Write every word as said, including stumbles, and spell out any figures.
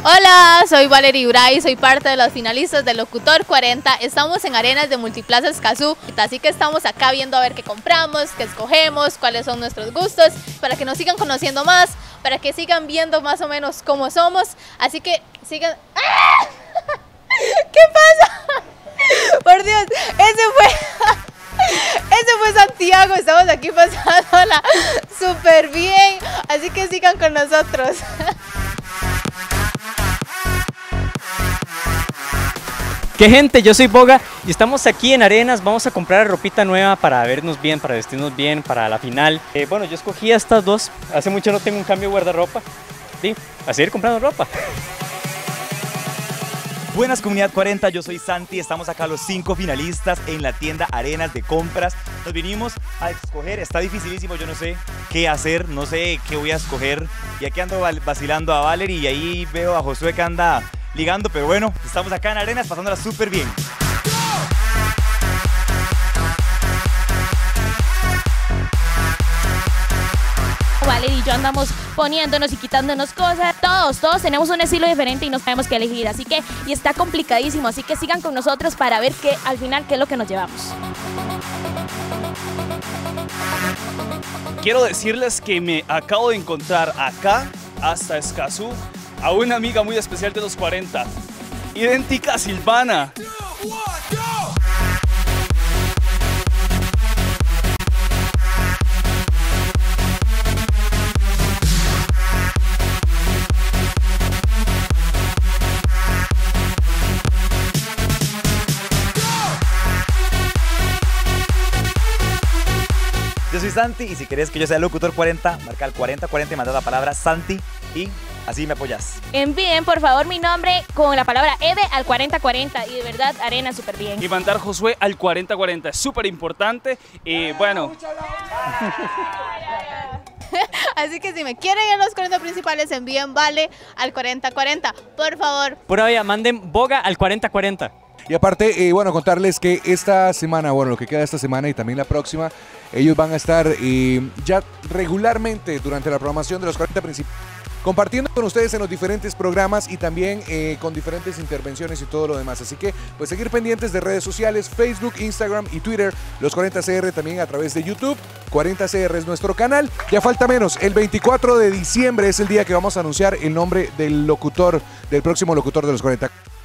Hola, soy Valerie Uray, soy parte de los finalistas del Locutor cuarenta. Estamos en Arenas de Multiplaza Escazú, así que estamos acá viendo a ver qué compramos, qué escogemos, cuáles son nuestros gustos, para que nos sigan conociendo más, para que sigan viendo más o menos cómo somos. Así que sigan... ¡Ah! ¿Qué pasa? Por Dios, ese fue... Ese fue Santiago, estamos aquí pasándola súper bien, así que sigan con nosotros. ¿Qué gente? Yo soy Boga y estamos aquí en Arenas. Vamos a comprar ropita nueva para vernos bien, para vestirnos bien, para la final. Eh, bueno, yo escogí estas dos. Hace mucho no tengo un cambio de guardarropa. Sí, a seguir comprando ropa. Buenas Comunidad cuarenta, yo soy Santi, estamos acá los cinco finalistas en la tienda Arenas de Compras. Nos vinimos a escoger, está dificilísimo, yo no sé qué hacer, no sé qué voy a escoger. Y aquí ando vacilando a Valerie y ahí veo a Josué que anda ligando, pero bueno, estamos acá en Arenas pasándola súper bien. Valerie y yo andamos poniéndonos y quitándonos cosas, todos, todos tenemos un estilo diferente y no sabemos qué elegir, así que, y está complicadísimo, así que sigan con nosotros para ver qué, al final qué es lo que nos llevamos. Quiero decirles que me acabo de encontrar acá, hasta Escazú, a una amiga muy especial de los cuarenta, idéntica a Silvana. Yo soy Santi y si querés que yo sea el Locutor cuarenta, marca el cuarenta cuarenta y manda la palabra Santi y así me apoyas. Envíen por favor mi nombre con la palabra Eve al cuarenta cuarenta y de verdad Arena súper bien. Y mandar Josué al cuarenta cuarenta es súper importante y bueno. Así que si me quieren en los cuarenta principales, envíen Vale al cuarenta cuarenta, por favor. Por ahora manden Boga al cuarenta cuarenta. Y aparte, eh, bueno, contarles que esta semana, bueno, lo que queda esta semana y también la próxima, ellos van a estar eh, ya regularmente durante la programación de los cuarenta principales, compartiendo con ustedes en los diferentes programas y también eh, con diferentes intervenciones y todo lo demás. Así que, pues seguir pendientes de redes sociales, Facebook, Instagram y Twitter, los cuarenta C R también a través de YouTube. cuarenta C R es nuestro canal. Ya falta menos, el veinticuatro de diciembre es el día que vamos a anunciar el nombre del locutor, del próximo locutor de los cuarenta.